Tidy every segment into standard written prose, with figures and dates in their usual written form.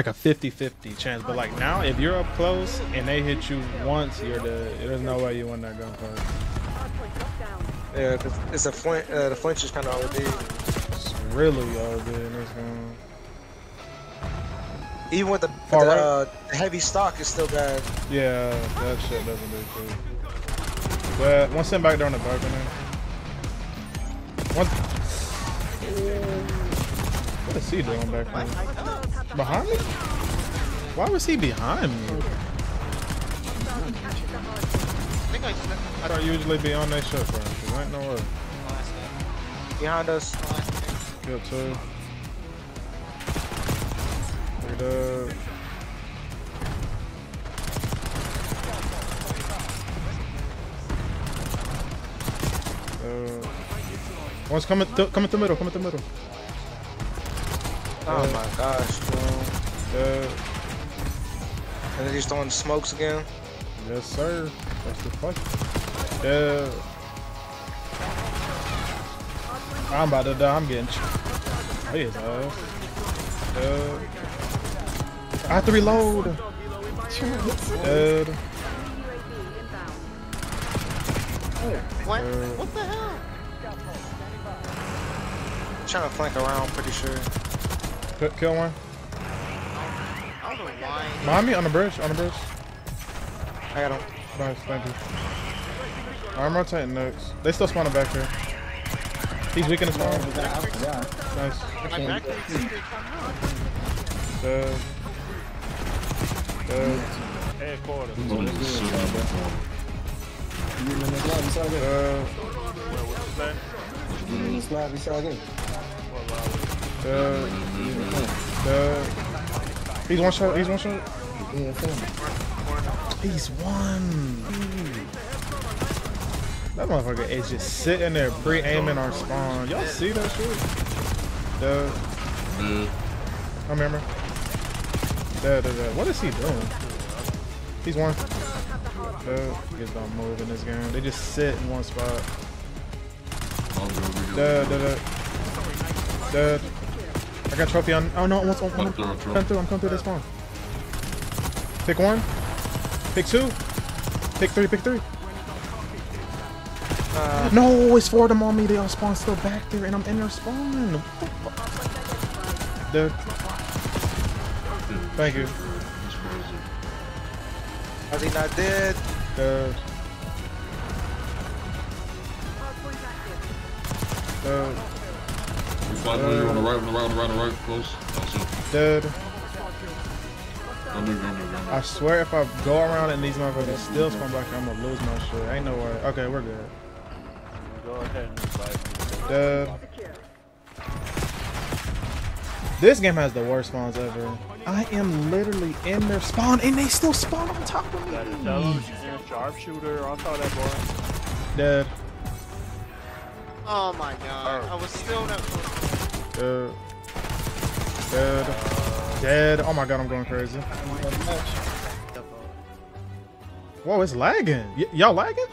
like a 50-50 chance. But like now, if you're up close and they hit you once, you're dead. There's no way you win that gunfight. Yeah, cause it's a flinch. The flinch is kind of OD. It's really OD in this game. Even with the heavy stock, is still bad. Yeah, that shit doesn't do good. But one sitting back there on the balcony. One. What is he doing back there? Behind me? Why was he behind me? I don't usually be on that shit, bro. I ain't no way. Behind us. Good too. Good. One's coming through middle. Coming through middle. Oh my gosh, bro. And then he's throwing smokes again. Yes, sir. That's the fuck. I'm about to die. I'm getting. Oh, yeah, I have to reload. What? What the hell? Trying to flank around, pretty sure. Kill one. I don't know why. Behind me on the bridge. On the bridge. I got him. Nice, thank you. I'm rotating next. They still spawning back here. He's weak in the spawn. Nice. Headquarters. He's one shot. He's one shot. He's one. That motherfucker is just sitting there pre-aiming our spawn. Y'all see that shit? Come here, man. What is he doing? He's one. Niggas don't move in this game. They just sit in one spot. I got trophy on. Oh no, I'm coming through this spawn. Pick one. Pick two. Pick three. Pick three. No, it's four of them on me. They all spawn still back there, and I'm in their spawn. Dude. Thank you. How's he not dead? On the right, close. Dead. I swear if I go around and these motherfuckers still spawn back, I'm gonna lose my shit. Ain't no way. Okay, we're good. Go ahead and fight. Dead. This game has the worst spawns ever. I am literally in their spawn and they still spawn on top of me. Sharpshooter, I saw that boy. Dead. Oh my god, I was still not close. Dead. Oh my god, I'm going crazy. Whoa, it's lagging. Y'all lagging?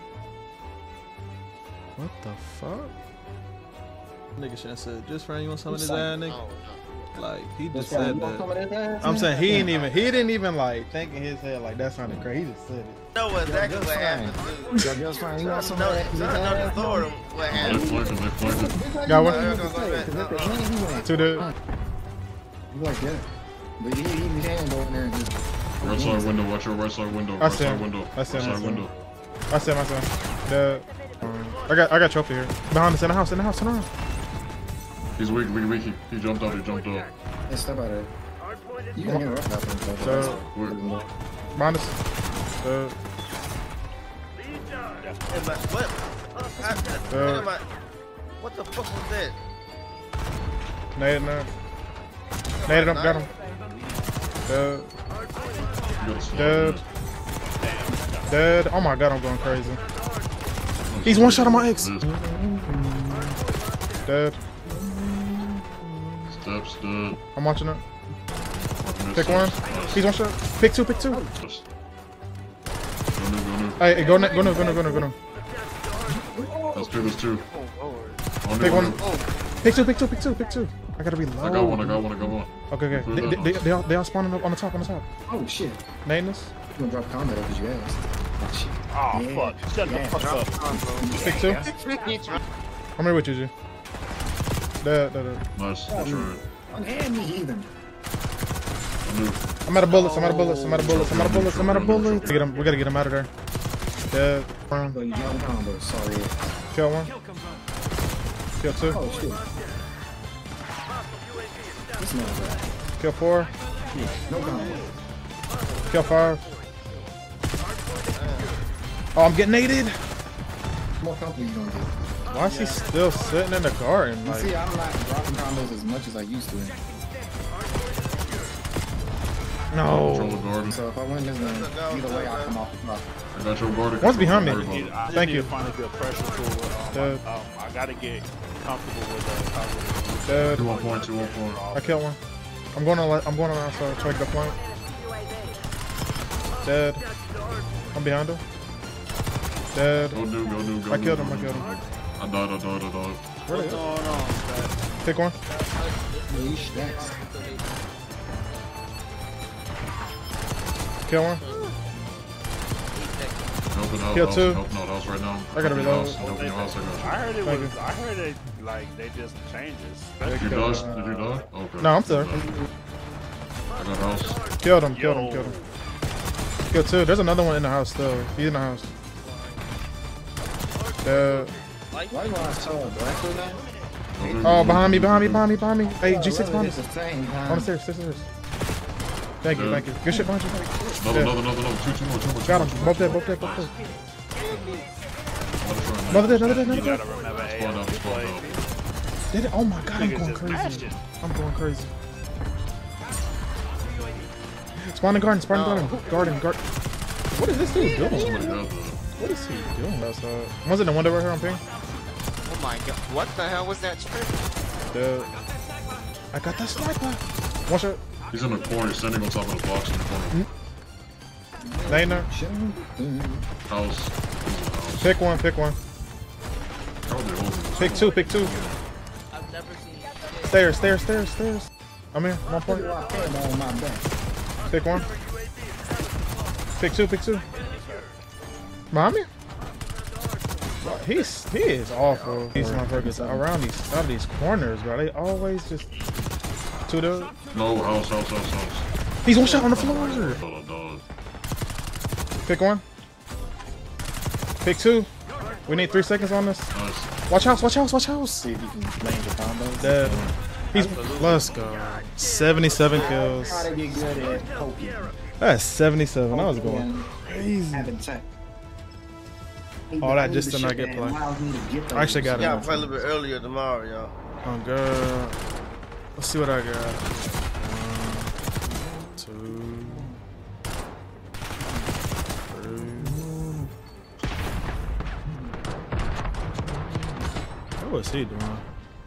What the fuck? Nigga should have said, just friend, you want some of this ass, nigga? Oh, no. Like, he just said that. I'm saying he didn't even like think in his head like that sounded crazy. He just said it. Know exactly what happened, dude. Your friend, you want some No, of that? what happened. Got one. Two dude. You like that? But he can go in there and just... Right side window, watch your right side window. I Right see side him. window. I see him. Right side window. I see him. The I got trophy here. Behind us in the house. Turn around. He's weak. He jumped out. Hey, step out of there. You can get rough out there. Behind us. What the fuck was that? Nade him. Got him. Dead. Oh my god, I'm going crazy. He's one shot on my X. Dead. Steps dead. I'm watching it. Pick one. He's one shot. Pick two. Hey, go no. That's two. Pick one. Pick two. I gotta reload. I got one. I got one. Okay, okay. They all spawning up on the top. Oh shit. Nading us. I'm gonna drop combo because you asked. Oh shit. Oh, Yeah. fuck. Shut the fuck up. Pick two. I'm here with you, G. Nice. That's right. Unhand me, heathen. I'm out of bullets. I'm out of bullets. We gotta get him out of there. Dead. Prone. But you dropped combo. Sorry. Kill one. Kill two. Oh shit. This man's bad. Kill four. No combo. Kill five. Oh, I'm getting naded. More company you gonna get. Why is he still sitting in the garden? You Like, see, I'm not dropping combos as much as I used to. Control no. the garden. So if I win this game, either way I come off the top. I got your garden. One's behind me. Everybody. I just Thank need you. to find a good pressure tool. I gotta get comfortable with Dead. 2 on point. 2 on point. I killed one. I'm going on outside. Try to get the flank. Dead. I'm behind him. Dead. Go do. I killed him. I died. Where What's they going at? on, man? Pick one. Yeesh, next. Kill one. Helping out. Kill two. Helping out house right now. I gotta reload. Helping your house. I got I heard it Thank was. you. I heard it like they did some changes. you. Did you die? Okay. No, I'm still. I got house. Killed him. Killed him. Kill two. There's another one in the house still. He's in the house. Dead. Why do I saw a black one now? Oh, behind me. Hey, G6 behind At us. the same time. On the stairs. Thank you. Good shit behind you. Another. Two more. Got him. Both dead. Another Another dead. You gotta remember Spawn AM out. play. Did it? Oh my god, I'm Niggas going just crazy. mashing. I'm going crazy. Spawn in garden. Garden. What is this dude doing? Somebody got that. What is he doing outside? Was it the window right here on ping? Oh my god. What the hell was that strip? Dude. I got that sniper. One shot. He's in the corner, standing on top of the box in the corner. Nainer. House. Pick one. How are they holding this? Pick two. I've never seen Stairs. I'm here. 1 point. On my back. Pick one. Pick two. Behind me? He is awful. These motherfuckers around out of these corners, bro. They always just two dudes. No, house. He's one shot on the floor. Dog. Pick one. Pick two. We need 3 seconds on this. Nice. Watch house. See if you can land your combos. Dead. Let's go. 77 kills. Try to get good at poking. That's 77. I was going crazy. Having tech. All that just to not get play. I actually got it. Yeah, I'll play a little bit earlier tomorrow, y'all. Oh, good. Let's see what I got. 1, 2, 3. What was he doing?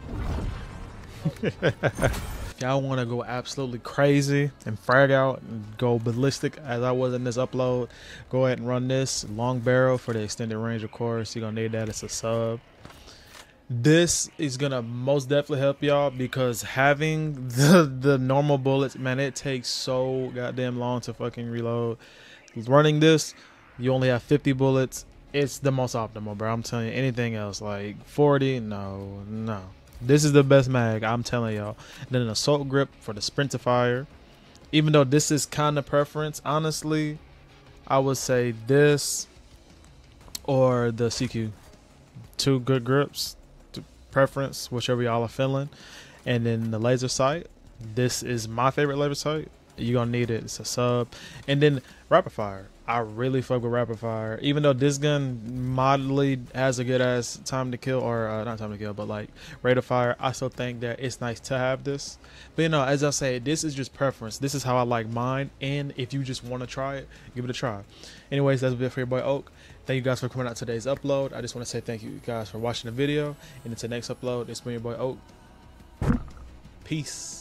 Y'all want to go absolutely crazy and frag out and go ballistic as I was in this upload, go ahead and run this long barrel for the extended range. Of course, you're gonna need that as a sub. This is gonna most definitely help y'all because having the normal bullets, man, it takes so goddamn long to fucking reload. Running this, you only have 50 bullets. It's the most optimal, bro. I'm telling you, anything else like 40, no. This is the best mag, I'm telling y'all. Then an assault grip for the sprint to fire. Even though this is kind of preference, honestly, I would say this or the CQ. 2 good grips, preference, whichever y'all are feeling. And then the laser sight. This is my favorite laser sight. You're gonna need it. It's a sub. And then rapid fire. I really fuck with rapid fire. Even though this gun mildly has a good ass time to kill, or not time to kill, but like rate of fire, I still think that it's nice to have this. But you know, as I say, this is just preference. This is how I like mine. And if you just want to try it, give it a try. Anyways, that's it for your boy Oak. Thank you guys for coming out today's upload. I just want to say thank you guys for watching the video. And until next upload, it's been your boy Oak. Peace.